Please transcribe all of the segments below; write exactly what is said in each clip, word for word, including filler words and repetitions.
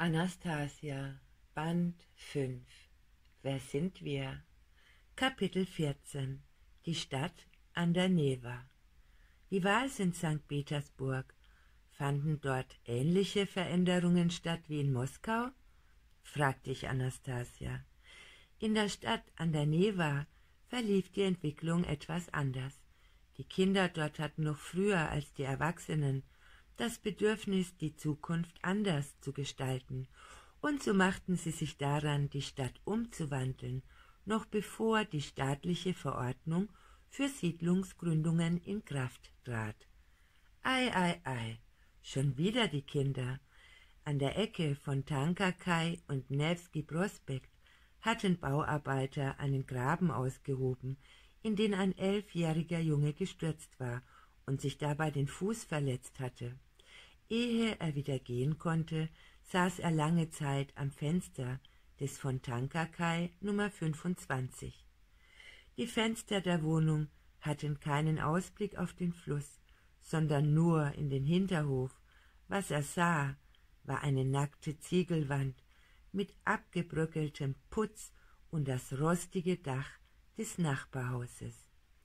Anastasia, Band fünf. Wer sind wir? Kapitel vierzehn. Die Stadt an der Newa. Wie war es in Sankt Petersburg? Fanden dort ähnliche Veränderungen statt wie in Moskau? Fragte ich Anastasia. In der Stadt an der Newa verlief die Entwicklung etwas anders. Die Kinder dort hatten noch früher als die Erwachsenen das Bedürfnis, die Zukunft anders zu gestalten, und so machten sie sich daran, die Stadt umzuwandeln, noch bevor die staatliche Verordnung für Siedlungsgründungen in Kraft trat. Ei, ei, ei, schon wieder die Kinder. An der Ecke von Tankakai und Newski Prospekt hatten Bauarbeiter einen Graben ausgehoben, in den ein elfjähriger Junge gestürzt war und sich dabei den Fuß verletzt hatte. Ehe er wieder gehen konnte, saß er lange Zeit am Fenster des von Tankakai Nummer fünfundzwanzig. Die Fenster der Wohnung hatten keinen Ausblick auf den Fluss, sondern nur in den Hinterhof. Was er sah, war eine nackte Ziegelwand mit abgebröckeltem Putz und das rostige Dach des Nachbarhauses.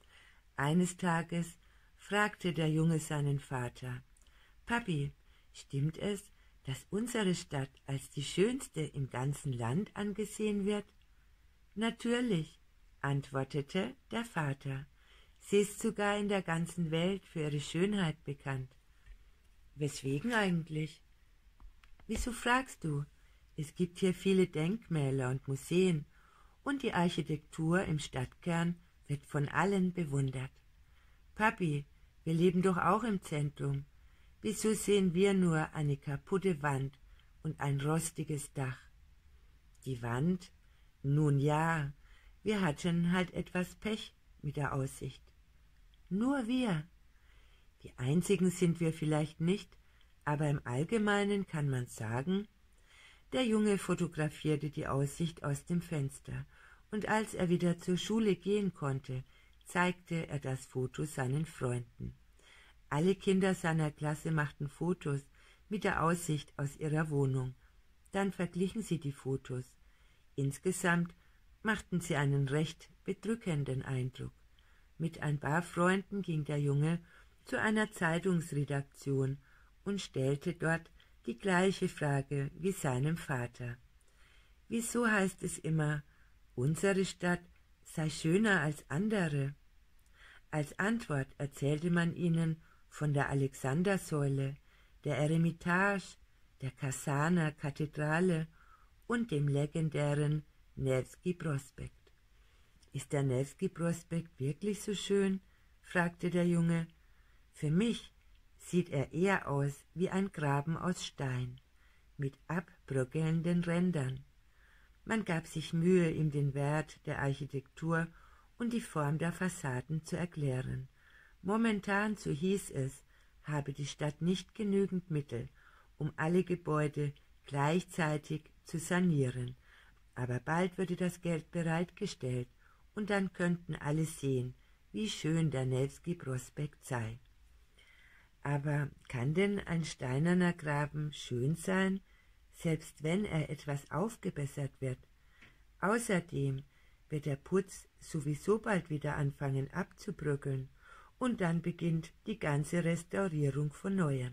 Eines Tages fragte der Junge seinen Vater: »Papi, stimmt es, dass unsere Stadt als die schönste im ganzen Land angesehen wird?« »Natürlich«, antwortete der Vater. »Sie ist sogar in der ganzen Welt für ihre Schönheit bekannt.« »Weswegen eigentlich?« »Wieso fragst du? Es gibt hier viele Denkmäler und Museen, und die Architektur im Stadtkern wird von allen bewundert.« »Papi, wir leben doch auch im Zentrum. Wieso sehen wir nur eine kaputte Wand und ein rostiges Dach?« »Die Wand? Nun ja, wir hatten halt etwas Pech mit der Aussicht.« »Nur wir? Die einzigen sind wir vielleicht nicht, aber im Allgemeinen kann man sagen...« Der Junge fotografierte die Aussicht aus dem Fenster, und als er wieder zur Schule gehen konnte, zeigte er das Foto seinen Freunden. Alle Kinder seiner Klasse machten Fotos mit der Aussicht aus ihrer Wohnung. Dann verglichen sie die Fotos. Insgesamt machten sie einen recht bedrückenden Eindruck. Mit ein paar Freunden ging der Junge zu einer Zeitungsredaktion und stellte dort die gleiche Frage wie seinem Vater. »Wieso heißt es immer, unsere Stadt sei schöner als andere?« Als Antwort erzählte man ihnen von der Alexandersäule, der Eremitage, der Kasaner Kathedrale und dem legendären Newski Prospekt. »Ist der Newski Prospekt wirklich so schön?« fragte der Junge. »Für mich sieht er eher aus wie ein Graben aus Stein, mit abbröckelnden Rändern.« Man gab sich Mühe, ihm den Wert der Architektur und die Form der Fassaden zu erklären. Momentan, so hieß es, habe die Stadt nicht genügend Mittel, um alle Gebäude gleichzeitig zu sanieren, aber bald würde das Geld bereitgestellt, und dann könnten alle sehen, wie schön der Newski Prospekt sei. »Aber kann denn ein steinerner Graben schön sein, selbst wenn er etwas aufgebessert wird? Außerdem wird der Putz sowieso bald wieder anfangen abzubröckeln, und dann beginnt die ganze Restaurierung von Neuem.«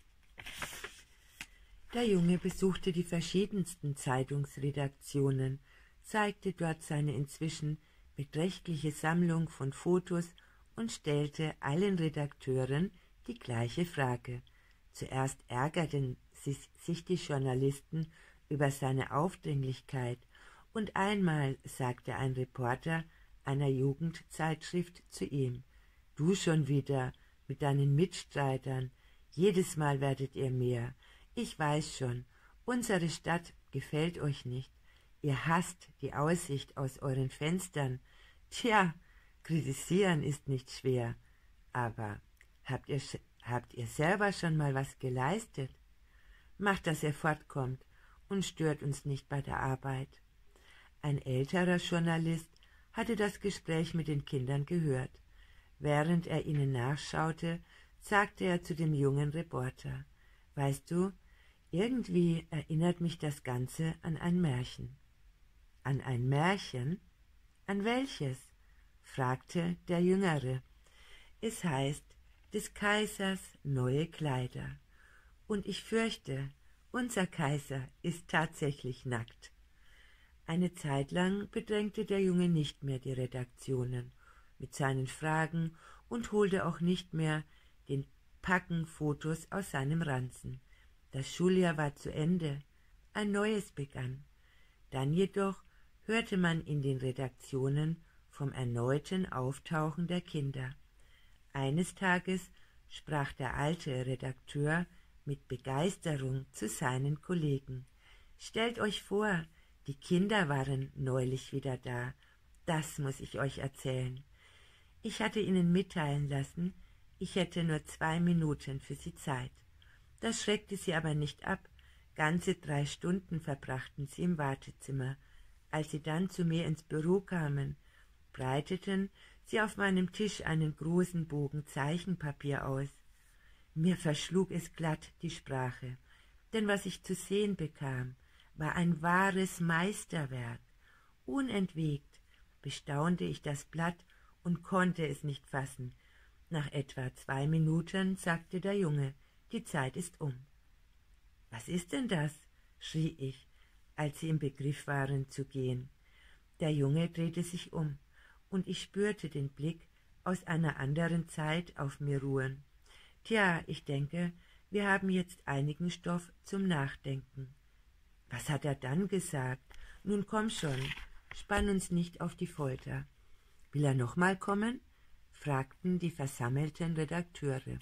Der Junge besuchte die verschiedensten Zeitungsredaktionen, zeigte dort seine inzwischen beträchtliche Sammlung von Fotos und stellte allen Redakteuren die gleiche Frage. Zuerst ärgerten sich die Journalisten über seine Aufdringlichkeit, und einmal sagte ein Reporter einer Jugendzeitschrift zu ihm: »Du schon wieder mit deinen Mitstreitern, jedes Mal werdet ihr mehr. Ich weiß schon, unsere Stadt gefällt euch nicht. Ihr hasst die Aussicht aus euren Fenstern. Tja, kritisieren ist nicht schwer, aber habt ihr, habt ihr selber schon mal was geleistet? Macht, dass ihr fortkommt und stört uns nicht bei der Arbeit.« Ein älterer Journalist hatte das Gespräch mit den Kindern gehört. Während er ihnen nachschaute, sagte er zu dem jungen Reporter: »Weißt du, Irgendwie erinnert mich das Ganze an ein Märchen. An ein Märchen? An welches? Fragte der Jüngere. Es heißt, des Kaisers neue Kleider. Und ich fürchte, unser Kaiser ist tatsächlich nackt. Eine Zeit lang bedrängte der Junge nicht mehr die Redaktionen mit seinen Fragen und holte auch nicht mehr den Packen Fotos aus seinem Ranzen. Das Schuljahr war zu Ende, ein neues begann. Dann jedoch hörte man in den Redaktionen vom erneuten Auftauchen der Kinder. Eines Tages sprach der alte Redakteur mit Begeisterung zu seinen Kollegen. »Stellt euch vor, die Kinder waren neulich wieder da. Das muss ich euch erzählen. Ich hatte ihnen mitteilen lassen, ich hätte nur zwei Minuten für sie Zeit. Das schreckte sie aber nicht ab. Ganze drei Stunden verbrachten sie im Wartezimmer. Als sie dann zu mir ins Büro kamen, breiteten sie auf meinem Tisch einen großen Bogen Zeichenpapier aus. Mir verschlug es glatt die Sprache, denn was ich zu sehen bekam, war ein wahres Meisterwerk. Unentwegt bestaunte ich das Blatt und konnte es nicht fassen. Nach etwa zwei Minuten sagte der Junge, die Zeit ist um. »Was ist denn das?« schrie ich, als sie im Begriff waren zu gehen. Der Junge drehte sich um, und ich spürte den Blick aus einer anderen Zeit auf mir ruhen. »Tja, ich denke, wir haben jetzt einigen Stoff zum Nachdenken.« »Was hat er dann gesagt? Nun komm schon, spann uns nicht auf die Folter.« »Will er noch mal kommen?« fragten die versammelten Redakteure.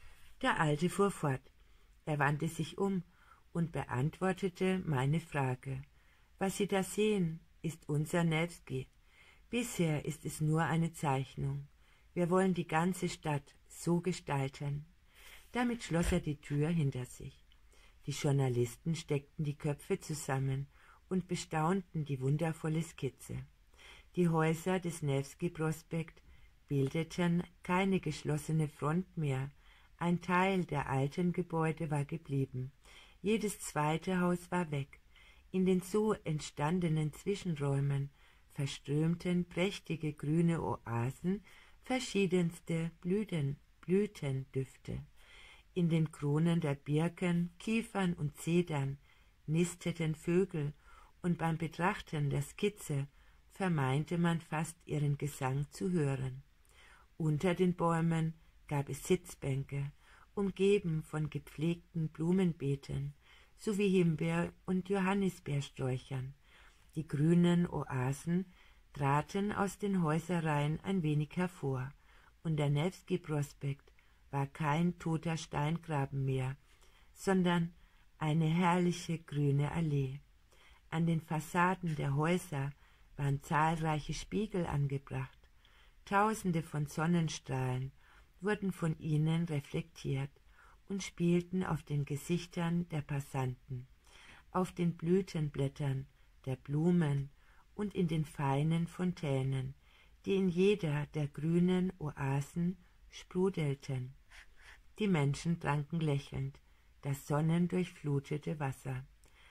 Der Alte fuhr fort. Er wandte sich um und beantwortete meine Frage. »Was Sie da sehen, ist unser Newski. Bisher ist es nur eine Zeichnung. Wir wollen die ganze Stadt so gestalten.« Damit schloss er die Tür hinter sich. Die Journalisten steckten die Köpfe zusammen und bestaunten die wundervolle Skizze. Die Häuser des Newski-Prospekt bildeten keine geschlossene Front mehr. Ein Teil der alten Gebäude war geblieben. Jedes zweite Haus war weg. In den so entstandenen Zwischenräumen verströmten prächtige grüne Oasen, verschiedenste Blüten, Blütendüfte. In den Kronen der Birken, Kiefern und Zedern nisteten Vögel, und beim Betrachten der Skizze vermeinte man fast ihren Gesang zu hören. Unter den Bäumen gab es Sitzbänke, umgeben von gepflegten Blumenbeeten sowie Himbeer- und Johannisbeersträuchern. Die grünen Oasen traten aus den Häuserreihen ein wenig hervor, und der Newski-Prospekt war kein toter Steingraben mehr, sondern eine herrliche grüne Allee. An den Fassaden der Häuser waren zahlreiche Spiegel angebracht. Tausende von Sonnenstrahlen wurden von ihnen reflektiert und spielten auf den Gesichtern der Passanten, auf den Blütenblättern der Blumen und in den feinen Fontänen, die in jeder der grünen Oasen sprudelten. Die Menschen tranken lächelnd das sonnendurchflutete Wasser.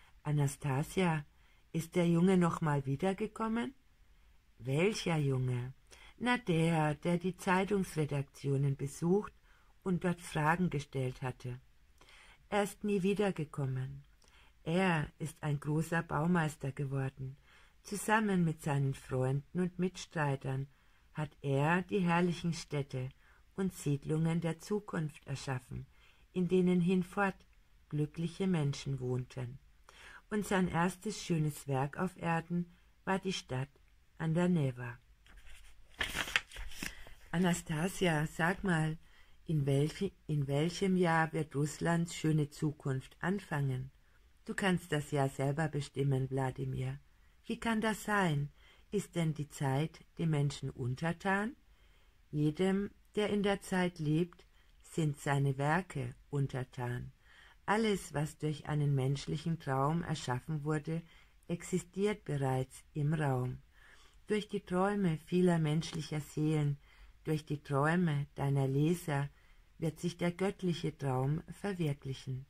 »Anastasia, ist der Junge noch mal wiedergekommen?« »Welcher Junge?« »Na der, der die Zeitungsredaktionen besucht und dort Fragen gestellt hatte. Er ist nie wiedergekommen. Er ist ein großer Baumeister geworden. Zusammen mit seinen Freunden und Mitstreitern hat er die herrlichen Städte und Siedlungen der Zukunft erschaffen, in denen hinfort glückliche Menschen wohnten. Und sein erstes schönes Werk auf Erden war die Stadt an der Neva.« »Anastasia, sag mal, in, welch, in welchem Jahr wird Russlands schöne Zukunft anfangen? Du kannst das Jahr selber bestimmen, Wladimir. Wie kann das sein? Ist denn die Zeit dem Menschen untertan? Jedem, der in der Zeit lebt, sind seine Werke untertan. Alles, was durch einen menschlichen Traum erschaffen wurde, existiert bereits im Raum. Durch die Träume vieler menschlicher Seelen, durch die Träume deiner Leser wird sich der göttliche Traum verwirklichen.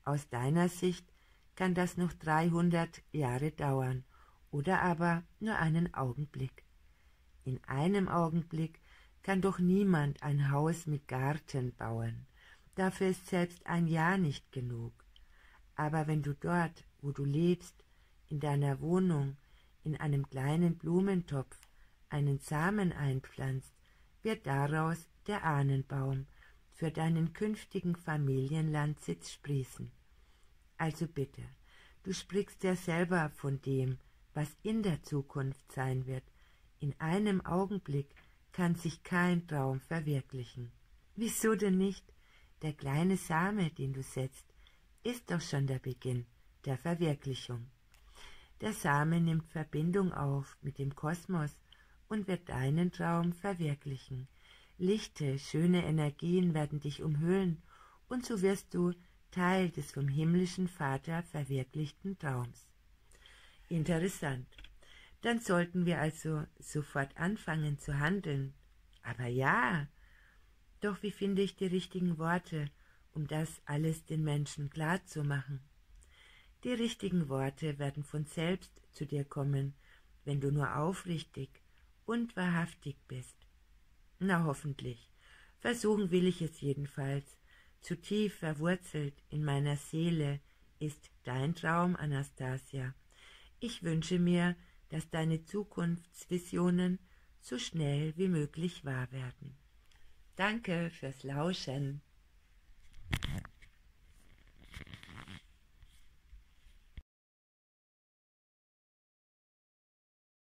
Aus deiner Sicht kann das noch dreihundert Jahre dauern oder aber nur einen Augenblick. In einem Augenblick kann doch niemand ein Haus mit Garten bauen. Dafür ist selbst ein Jahr nicht genug. Aber wenn du dort, wo du lebst, in deiner Wohnung, in einem kleinen Blumentopf, einen Samen einpflanzt, wird daraus der Ahnenbaum für deinen künftigen Familienlandsitz sprießen. Also bitte, du sprichst ja selber von dem, was in der Zukunft sein wird. In einem Augenblick kann sich kein Traum verwirklichen. Wieso denn nicht? Der kleine Same, den du setzt, ist doch schon der Beginn der Verwirklichung. Der Same nimmt Verbindung auf mit dem Kosmos und wird deinen Traum verwirklichen. Lichte, schöne Energien werden dich umhüllen und so wirst du Teil des vom himmlischen Vater verwirklichten Traums. Interessant. Dann sollten wir also sofort anfangen zu handeln. Aber ja, doch wie finde ich die richtigen Worte, um das alles den Menschen klar zu machen? Die richtigen Worte werden von selbst zu dir kommen, wenn du nur aufrichtig und wahrhaftig bist. Na hoffentlich. Versuchen will ich es jedenfalls. Zu tief verwurzelt in meiner Seele ist dein Traum, Anastasia. Ich wünsche mir, dass deine Zukunftsvisionen so schnell wie möglich wahr werden. Danke fürs Lauschen.